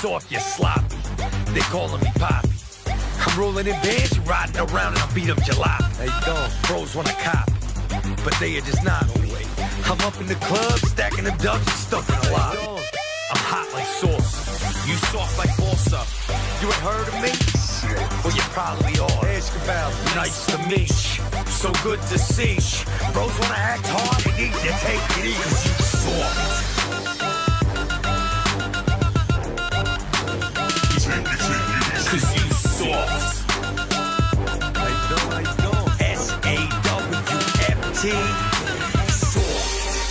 soft, you're sloppy. They calling me Poppy. I'm rolling in bands, you riding around and I beat up jalopy. How you doing? Bros wanna copy, but they are just not on way. I'm up in the club, stacking them dubs and stuck in the lobby. I'm hot like sauce, you soft like balsa. You ain't heard of me? Well, you probably are. Ask about me. Nice to meet you, so good to see you. Bros wanna act hard, you need to take it easy. Cause you soft. Cause you soft. I know. S-A-W-F-T. Soft.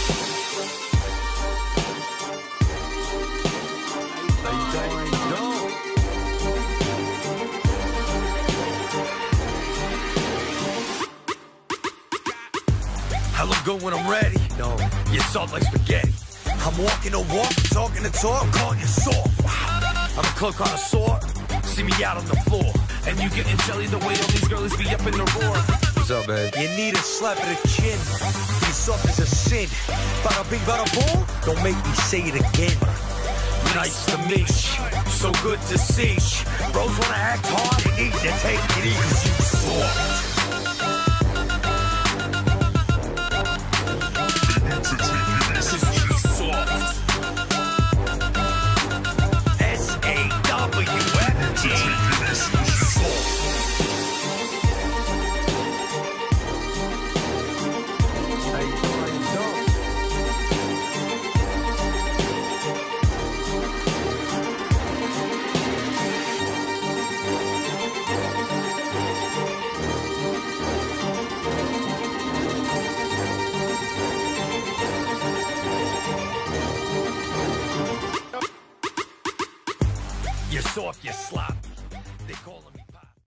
I know. I look good when I'm ready. No, you're soft like spaghetti. I'm walking the walk, talking the talk, calling you soft. I'm a cloak on a sword. See me out on the floor, and you getting jelly the way all these girls be up in the roar. What's up, man? You need a slap of the chin. Be soft as a sin. Bada bing, bada boom. Don't make me say it again. Nice to meet you, so good to see you. Bros wanna act hard, you need to take it easy. Cause you soft. You're soft, you're sloppy. They call